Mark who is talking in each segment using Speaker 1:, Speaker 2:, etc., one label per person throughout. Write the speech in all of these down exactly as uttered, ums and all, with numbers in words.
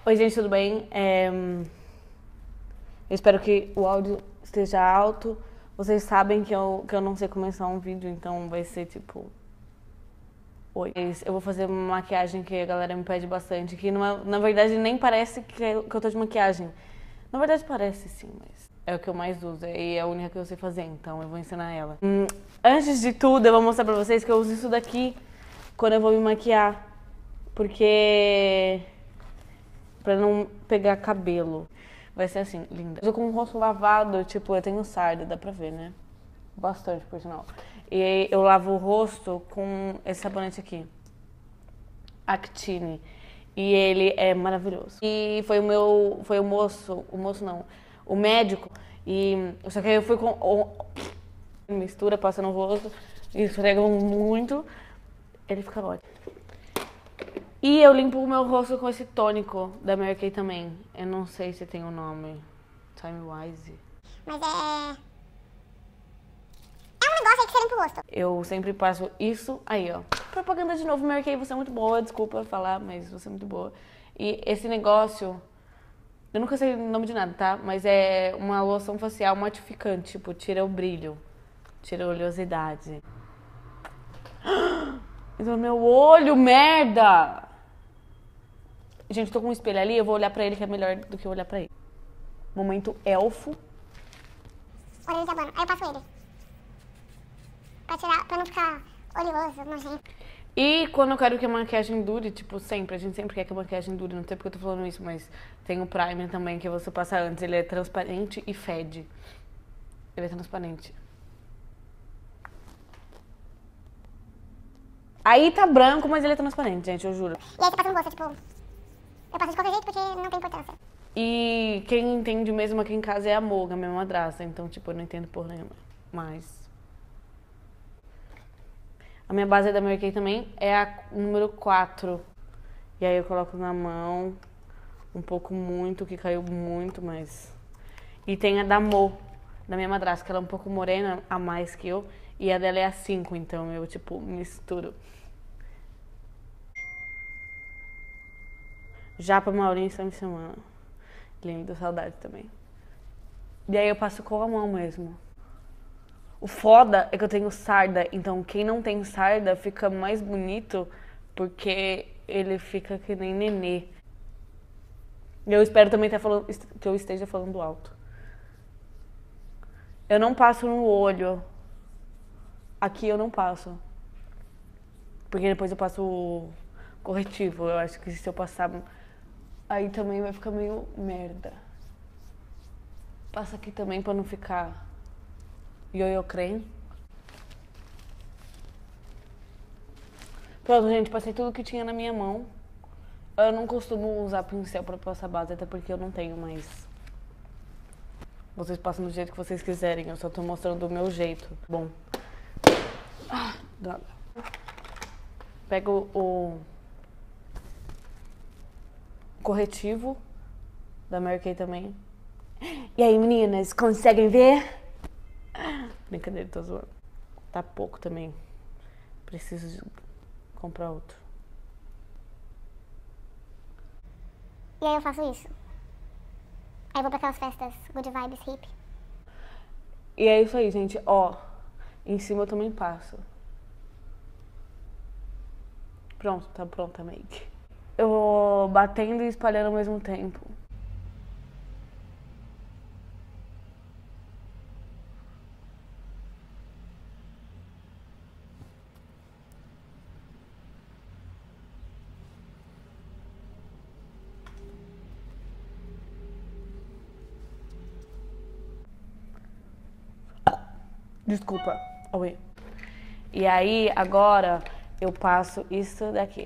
Speaker 1: Oi, gente, tudo bem? É... Eu espero que o áudio esteja alto. Vocês sabem que eu, que eu não sei começar um vídeo, então vai ser tipo... Oi. Eu vou fazer uma maquiagem que a galera me pede bastante, que não é, na verdade nem parece que eu, que eu tô de maquiagem. Na verdade parece sim, mas é o que eu mais uso e é a única que eu sei fazer, então eu vou ensinar ela. Hum, antes de tudo, eu vou mostrar pra vocês que eu uso isso daqui quando eu vou me maquiar, porque... pra não pegar cabelo. Vai ser assim, linda. Eu tô com o rosto lavado, tipo, eu tenho sarda, dá pra ver, né? Bastante, por sinal. E eu lavo o rosto com esse sabonete aqui. Actine. E ele é maravilhoso. E foi o meu, foi o moço, o moço não, o médico. E só que aí eu fui com... mistura, passa no rosto, e esfrega muito. Ele fica ótimo. E eu limpo o meu rosto com esse tônico da Mary Kay também. Eu não sei se tem o nome. Time Wise.
Speaker 2: Mas é... É um negócio aí que você limpa o rosto.
Speaker 1: Eu sempre passo isso aí, ó. Propaganda de novo, Mary Kay, você é muito boa. Desculpa falar, mas você é muito boa. E esse negócio... Eu nunca sei o nome de nada, tá? Mas é uma loção facial matificante. Tipo, tira o brilho. Tira a oleosidade. Então, meu olho, merda! Gente, tô com um espelho ali, eu vou olhar pra ele que é melhor do que eu olhar pra ele. Momento elfo.
Speaker 2: Olho de abano. Aí eu passo ele. Pra tirar, pra não ficar oleoso, nojento.
Speaker 1: E quando eu quero que a maquiagem dure, tipo, sempre, a gente sempre quer que a maquiagem dure, não sei porque eu tô falando isso, mas tem o primer também que você passa antes, ele é transparente e fede. Ele é transparente. Aí tá branco, mas ele é transparente, gente, eu juro.
Speaker 2: E aí você passa no rosto, tipo... Eu passo de qualquer jeito porque não tem importância.
Speaker 1: E quem entende mesmo aqui em casa é a Moga, minha madrasta. Então, tipo, eu não entendo porra nenhuma. Mas... A minha base da Mary Kay também é a número quatro. E aí eu coloco na mão. Um pouco muito, que caiu muito, mas... E tem a da Mo, da minha madrasta, que ela é um pouco morena, a mais que eu. E a dela é a cinco, então eu, tipo, misturo. Japa Maurinho está me chamando. Lindo, saudade também. E aí eu passo com a mão mesmo. O foda é que eu tenho sarda, então quem não tem sarda fica mais bonito porque ele fica que nem nenê. E eu espero também tá falando, que eu esteja falando alto. Eu não passo no olho. Aqui eu não passo. Porque depois eu passo corretivo. Eu acho que se eu passar... Aí também vai ficar meio merda. Passa aqui também pra não ficar ioiô creme. Pronto, gente, passei tudo que tinha na minha mão. Eu não costumo usar pincel pra passar base, até porque eu não tenho mais. Vocês passam do jeito que vocês quiserem, eu só tô mostrando do meu jeito. Bom. Ah, droga. Pego o corretivo da Mary Kay também. E aí, meninas, conseguem ver? Brincadeira, tô zoando. Tá pouco também. Preciso comprar outro.
Speaker 2: E aí eu faço isso. Aí eu vou pra aquelas festas good vibes, hip.
Speaker 1: E é isso aí, gente. Ó, em cima eu também passo. Pronto, tá pronta a make. Eu vou batendo e espalhando ao mesmo tempo. Desculpa. Oi. E aí, agora, eu passo isso daqui.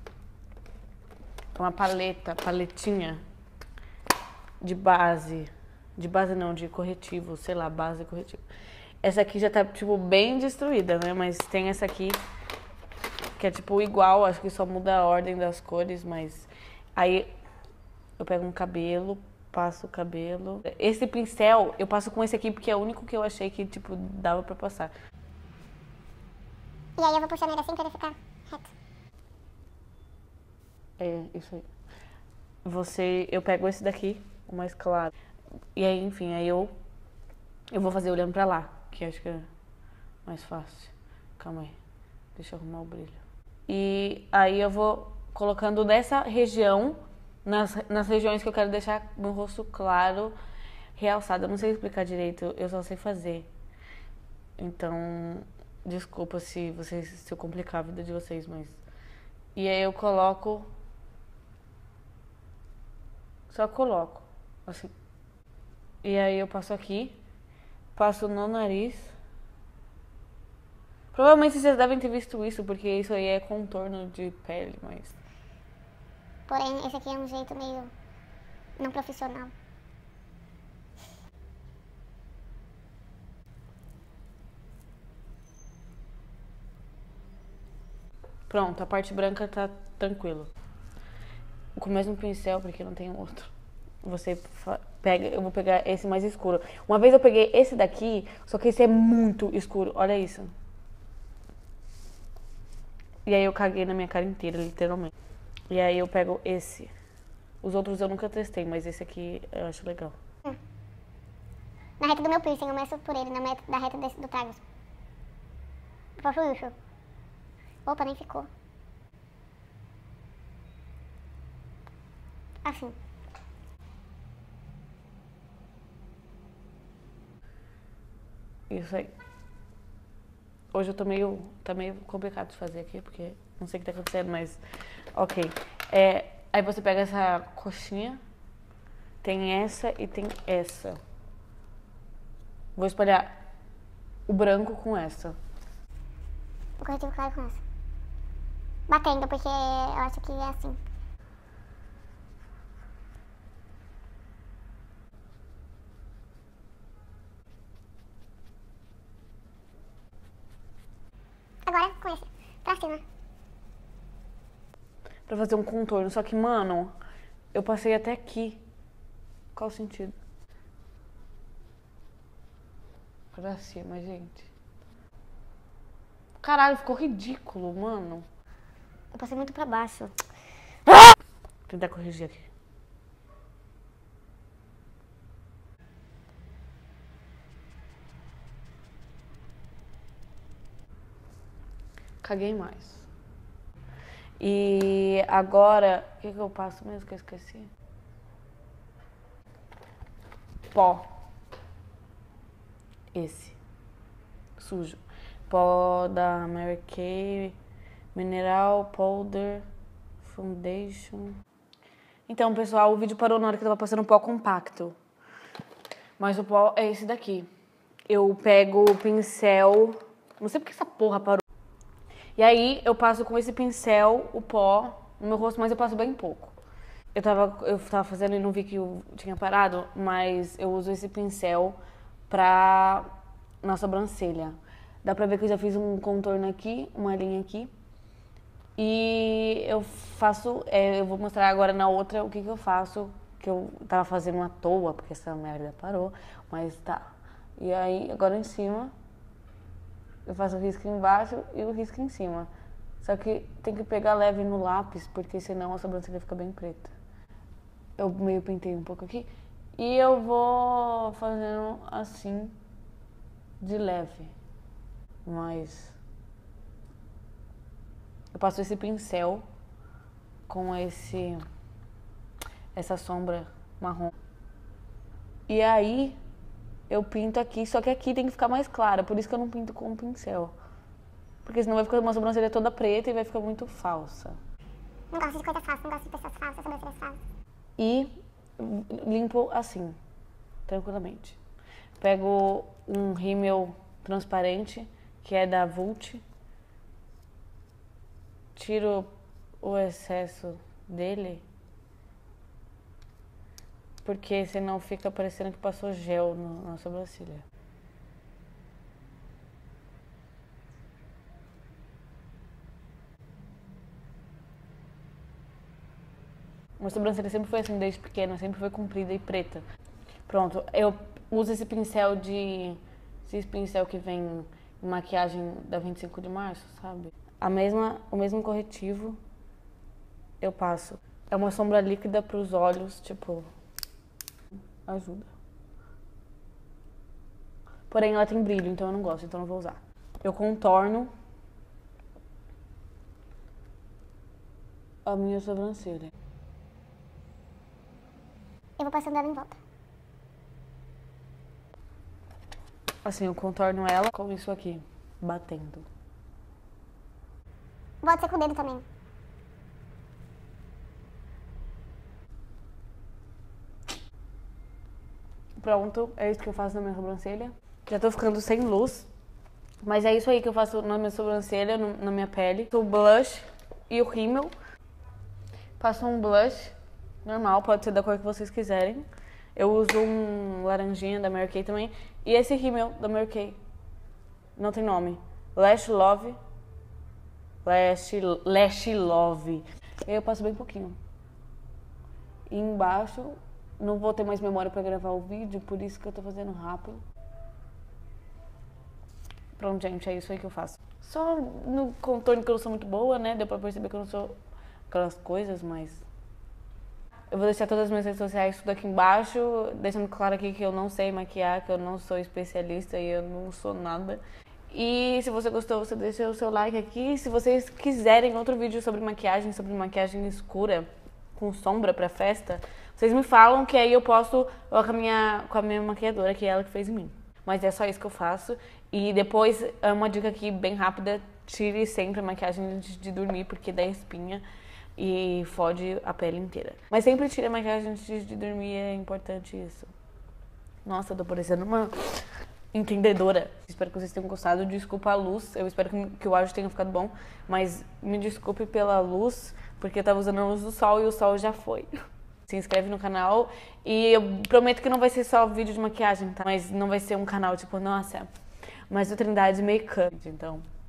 Speaker 1: Uma paleta, paletinha de base. De base não, de corretivo, sei lá, base corretivo. Essa aqui já tá, tipo, bem destruída, né? Mas tem essa aqui, que é, tipo, igual, acho que só muda a ordem das cores, mas... Aí, eu pego um cabelo, passo o cabelo. Esse pincel, eu passo com esse aqui, porque é o único que eu achei que, tipo, dava pra passar.
Speaker 2: E aí eu vou puxando ele assim pra ele ficar reto.
Speaker 1: É, isso aí. você, eu pego esse daqui, o mais claro. E aí, enfim, aí eu, eu vou fazer olhando pra lá, que acho que é mais fácil. Calma aí, deixa eu arrumar o brilho. E aí eu vou colocando nessa região, nas, nas regiões que eu quero deixar meu rosto claro, realçado. Eu não sei explicar direito, eu só sei fazer. Então, desculpa se vocês se eu complicar a vida de vocês, mas... E aí eu coloco... Só coloco, assim. E aí eu passo aqui, passo no nariz. Provavelmente vocês devem ter visto isso, porque isso aí é contorno de pele, mas...
Speaker 2: Porém, esse aqui é um jeito meio não profissional.
Speaker 1: Pronto, a parte branca tá tranquilo. Com o mesmo pincel, porque não tem outro. Você pega, eu vou pegar esse mais escuro. Uma vez eu peguei esse daqui, só que esse é muito escuro. Olha isso. E aí eu caguei na minha cara inteira, literalmente. E aí eu pego esse. Os outros eu nunca testei, mas esse aqui eu acho legal.
Speaker 2: Hum. Na reta do meu piercing, eu meço por ele, na meta, da reta desse, do tragus. Eu faço isso. Opa, nem ficou. Assim.
Speaker 1: Isso aí. Hoje eu tô meio... Tá meio complicado de fazer aqui, porque não sei o que tá acontecendo, mas... Ok. É, aí você pega essa coxinha. Tem essa e tem essa. Vou espalhar o branco com essa.
Speaker 2: O corretivo claro com essa. Batendo, porque eu acho que é assim. Agora, com esse. Pra cima.
Speaker 1: Pra fazer um contorno. Só que, mano, eu passei até aqui. Qual o sentido? Pra cima, gente. Caralho, ficou ridículo, mano.
Speaker 2: Eu passei muito pra baixo.
Speaker 1: Vou tentar corrigir aqui. Caguei mais. E agora, o que, que eu passo mesmo que eu esqueci? Pó. Esse. Sujo. Pó da Mary Kay. Mineral Powder Foundation. Então, pessoal, o vídeo parou na hora que eu tava passando pó compacto. Mas o pó é esse daqui. Eu pego o pincel... Não sei porque essa porra parou. E aí, eu passo com esse pincel o pó no meu rosto, mas eu passo bem pouco. Eu tava, eu tava fazendo e não vi que eu tinha parado, mas eu uso esse pincel pra... na sobrancelha. Dá pra ver que eu já fiz um contorno aqui, uma linha aqui. E eu faço, é, eu vou mostrar agora na outra o que que eu faço, que eu tava fazendo à toa, porque essa merda parou, mas tá. E aí, agora em cima, eu faço o risco embaixo e o risco em cima. Só que tem que pegar leve no lápis, porque senão a sobrancelha fica bem preta. Eu meio pintei um pouco aqui. E eu vou fazendo assim, de leve. Mas... eu passo esse pincel com esse... essa sombra marrom. E aí, eu pinto aqui, só que aqui tem que ficar mais clara, por isso que eu não pinto com o pincel. Porque senão vai ficar uma sobrancelha toda preta e vai ficar muito falsa.
Speaker 2: Não gosto de coisa falsa, não gosto de pessoas falsas, sobrancelhas falsas.
Speaker 1: E limpo assim, tranquilamente. Pego um rímel transparente, que é da Vult. Tiro o excesso dele, porque senão fica parecendo que passou gel no, na sobrancelha. Minha sobrancelha sempre foi assim desde pequena, sempre foi comprida e preta. Pronto, eu uso esse pincel de... esse pincel que vem em maquiagem da vinte e cinco de março, sabe? A mesma, o mesmo corretivo eu passo É uma sombra líquida pros olhos, tipo, ajuda. Porém, ela tem brilho, então eu não gosto, então eu não vou usar. Eu contorno a minha sobrancelha.
Speaker 2: Eu vou passando ela em volta.
Speaker 1: Assim, eu contorno ela com isso aqui, batendo.
Speaker 2: Pode ser com o dedo também.
Speaker 1: Pronto, é isso que eu faço na minha sobrancelha. Já tô ficando sem luz, mas é isso aí que eu faço na minha sobrancelha, no, na minha pele. O blush e o rímel. Passo um blush normal, pode ser da cor que vocês quiserem. Eu uso um laranjinha da Mary Kay também. E esse rímel da Mary Kay. Não tem nome. Lash Love. Lash, Lash Love. E aí eu passo bem pouquinho. E embaixo, não vou ter mais memória pra gravar o vídeo, por isso que eu tô fazendo rápido. Pronto, gente, é isso aí que eu faço. Só no contorno que eu não sou muito boa, né? Deu pra perceber que eu não sou aquelas coisas, mas... Eu vou deixar todas as minhas redes sociais tudo aqui embaixo, deixando claro aqui que eu não sei maquiar, que eu não sou especialista e eu não sou nada. E se você gostou, você deixa o seu like aqui. Se vocês quiserem outro vídeo sobre maquiagem, sobre maquiagem escura, com sombra pra festa, vocês me falam que aí eu posto com a minha, com a minha maquiadora, que é ela que fez em mim. Mas é só isso que eu faço. E depois, uma dica aqui bem rápida, tire sempre a maquiagem antes de dormir, porque dá espinha e fode a pele inteira. Mas sempre tire a maquiagem antes de dormir, é importante isso. Nossa, eu tô parecendo uma entendedora. Espero que vocês tenham gostado. Desculpa a luz, eu espero que, que o áudio tenha ficado bom, mas me desculpe pela luz, porque eu tava usando a luz do sol e o sol já foi. Se inscreve no canal e eu prometo que não vai ser só vídeo de maquiagem, tá? Mas não vai ser um canal tipo, nossa, mas do Trindade Makeup, então...